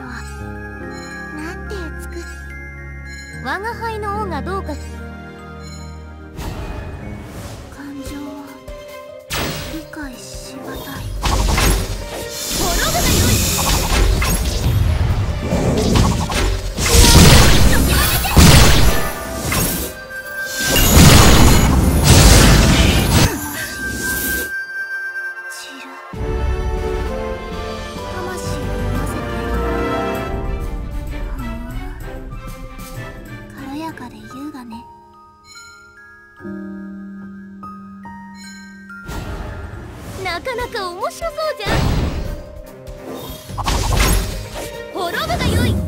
はなんて美しい。 我が輩の王がどうか。 感情は理解しがたい。 滅ぶがよい。なかなか面白そうじゃん。滅ぶがよい。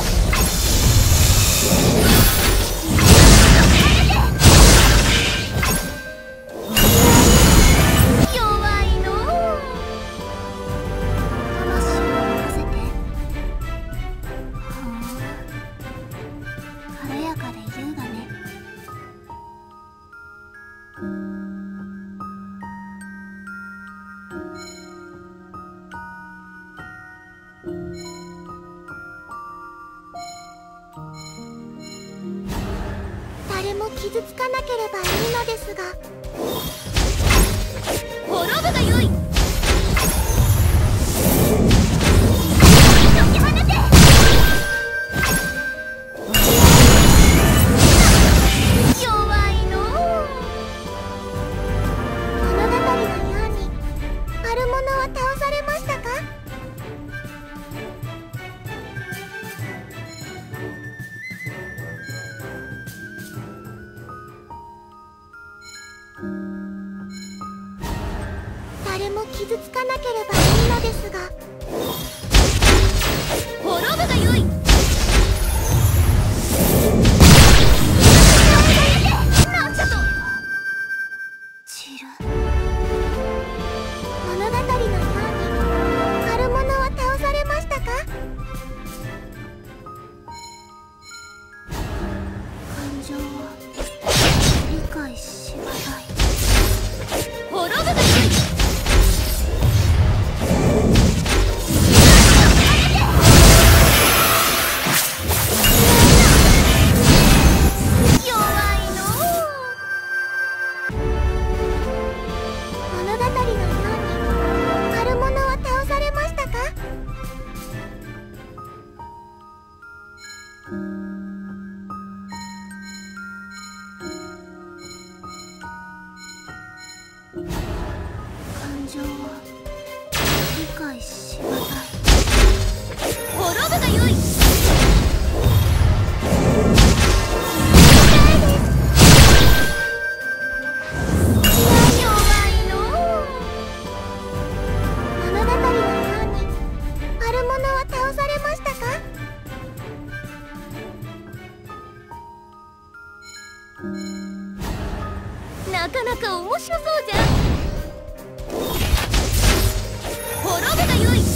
弱いのう。 魂を任せて。軽やかで優雅ね。誰も傷つかなければいいのですが。 滅ぶがよい。弱いのう。 物語のように悪者は倒されましたか？誰も傷つかなければいいのですが。 滅ぶがよい。なんじゃと。 散る。物語のように悪者は倒されましたか？感情は理解しがたい。 滅ぶがよい。 感情は理解しがたい。 滅ぶがよい。弱いのう。 物語のように悪者は倒されましたか？ なかなか面白そうじゃん。滅ぶがよい。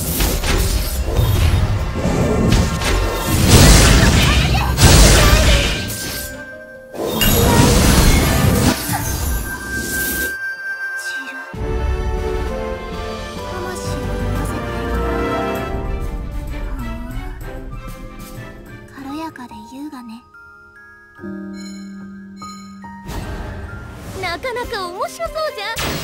散る。魂を任せて。軽やかで優雅ね。 なかなか面白そうじゃん。